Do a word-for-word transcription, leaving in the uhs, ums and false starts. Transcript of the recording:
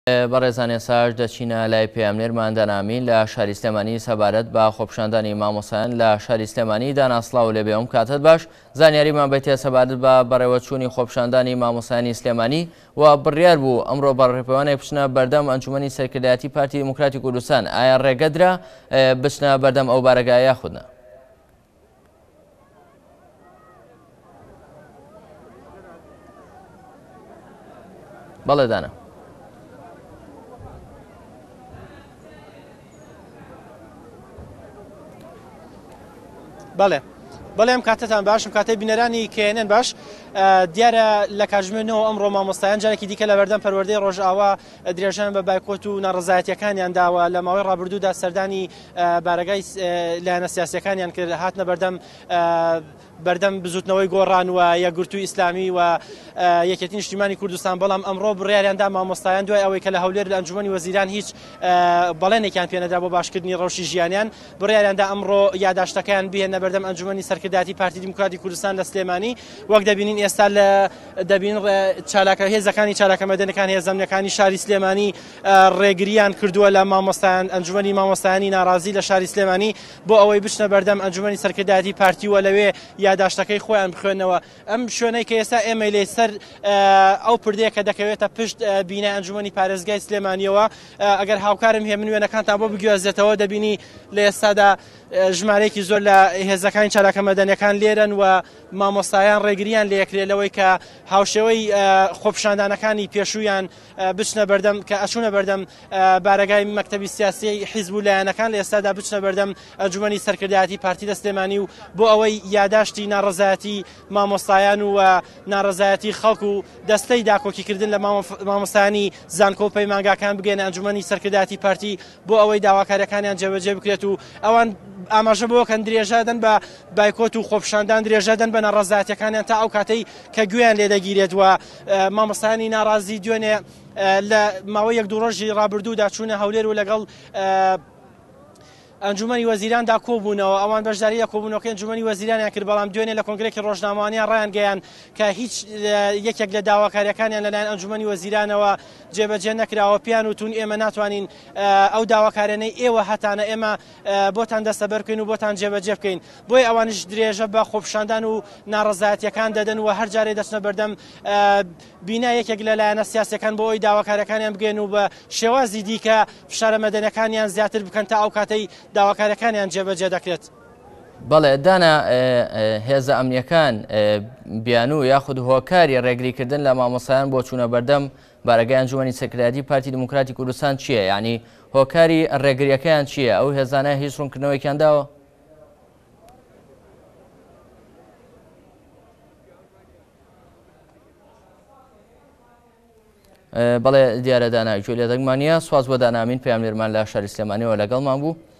بەڕێزان ئێساش دەچینە لای پێامنێرمان دەنامین لە شاری سلێمانی سەبارەت بە خۆپیشاندانی مامۆسایان لە شاری سلێمانی داناسڵاو لێبێ ئەم کاتت باش زانیاریمان بێتێ سەبارەت بە بەڕێوەچوونی خۆپیشاندانی مامۆسایانی سلێمانی و بڕیار بوو ئەمڕۆ بەڕێپەوانێک بچنە بەردەم ئەنجومەنی سەرکردایەتی پارتی دیموکراتی کوردستان ئایا ڕێگەدرا بچنە بەردەم ئەو بارەگایە یاخودنا؟ بەڵێ دانا. بەڵێ بەڵێ ئەم کاتتان باشم کاتەی بینەرانی کێنن باش دیارە لە کاتژمێنەوە ئەمڕۆ مامۆستایان جارێکی دیکە لە بەردەم پەروەردەی ڕۆژئاوا درێژان بە بایکۆت و ناڕزایەتیەکانیان داوە لە ماوەی ڕابردوودا سەردانی بارەگای لایەنە سیاسیەکانیان کرد هاتنە بەردەم بەردەم بزوتنەوەی گۆڕان و یەکگرتووی ئیسلامی و یەکێتی نیشتیمانی کوردستان بەڵام ئەمڕۆ بڕیاریاندا مامۆستایان دوای ئەوەی کە لە هەولێر لە ئەنجومەنی وەزیران هیچ بەڵێنێکیان پێنەدا بۆ باشکردنی ڕەوشی ژیانیان بڕیاریاندا ئەمڕۆ یاداشتەکەیان بهێنە بەردەم ئەنجومەنی سەرکردایەتی پارتی دیموکراتی کوردستان لە سلێمانی وەک دەبینین ئێستا لە دەبین چالاکە هێزەکانی چالاکە مەدەنیەکان هێزەمنیەکانی شاری سلێمانی ڕێگریان کردووە لە مامۆستایان ئەنجومەنی مامۆستایانی ناڕازی لە شاری سلێمانی بۆ ئەوەی بچنە بەردەم ئەنجومەنی سەرکردایەتی پارتی و لەوێ یاداشتەکەی خۆیان بخوێنەوە ئەم شوێنەی کە ئێستا ئێمە لێسەر ئەو پردەیە کە دەکەوێتە پشت بینای ئەنجومەنی پارێزگای سلێمانیەوە ئەگەر هاوکارم هێمن وێنەکانتان بۆ بگوێزێتەوە دەبینی لە ئێستادا ژمارەیەکی زۆر لە هێزەکانی چالاکە مەدەنیەکان لێرن و مامۆستایان ڕێگریان لەیەکرێتەوەی کە هاوشێوەی خۆپیشاندانەکانی پێشوویان بچنە بەردەم کە ئەچوونە بەردەم بارەگای مەکتەبی سیاسی حیزب و لایەنەکان لە ئێستادا بچنە بەردەم ئەنجومەنی سەرکردایەتی پارتی لە سلێمانی و بۆ ئەوەی یاداشتی ناڕزایەتی مامۆستایان و ناڕزایەتی خەڵک و دەستەی داکۆکیکردن لە مامۆستایانی زانکۆ و پەیمانگاکان بگەێنە ئەنجومەنی سەرکردایەتی پارتی بۆ ئەوەی داواکاریەکانیان جێبەجێ بکرێت و ئەوان ئاماژە بۆکەن درێژادن بە بایکۆت و خۆپیشاندان درێژەدەن بە ناڕزایەتیەکانیان تا ئەو کاتەی کە گوێیان لێ دەگیرێت و مامۆستایانی ناڕازی دوێنێ لە ماوەی یەک دوو ڕۆژی ڕابردوودا چوونە هەولێر و لەگەڵ ئەنجومەنی وەزیراندا کۆبوونەوە ئەوان بەشداری لە کۆبوونەوەکە ئەنجومەنی وەزیرانیان کرد بەڵام دوێنێ لە کۆنگرێکی ڕۆژنامەوانیان ڕایان گەیان کە هیچ یەکێک لە داواکاریەکانیان لەلایەن ئەنجومەنی وەزیرانەوە جێبەجێ نەکراوە پیان وتون ئێمە ناتوانین ئەو داواکارانەی ئێوە هەتانە ئێمە بۆتان دەستەبەر بکەین و بۆتان جێبەجێ بکەین بۆی ئەوانش درێژە بە خۆپیشاندان و ناڕزایەتیەکان دەدەن و هەر جارێ دەچنە بەردەم بینا یەکێک لە لایەنە سیاسیەکان بۆ ئەوی داواکاریەکانیان بگەین و بە شێوازی دیکە فشارە مەدەنیەکانیان زیاتر بکەن تا ئەو کاتەی داواکاریەکانیان جێبەجێ دەکرێت. بەڵێ دانا هێزە ئەمنیەکان بیان و یاخود هۆکاری ڕێگریکردن لە مامۆسایان بۆ چوونە بەردەم بارەگای ئەنجومەنی سەرکردایەتی پارتی دیموکراتی کوردستان چییە؟ یعنی هۆکاری ڕێگریەکەیان چییە؟ ئەو هێزانە هیچ ڕوونکردنەوەیان داوە؟ بەڵێ دیارە دانا گوێ لێ دەگمانە سواز بۆ دانامین پێامنێرمان لە شاری سلێمانیەوە لەگەڵمان بوو.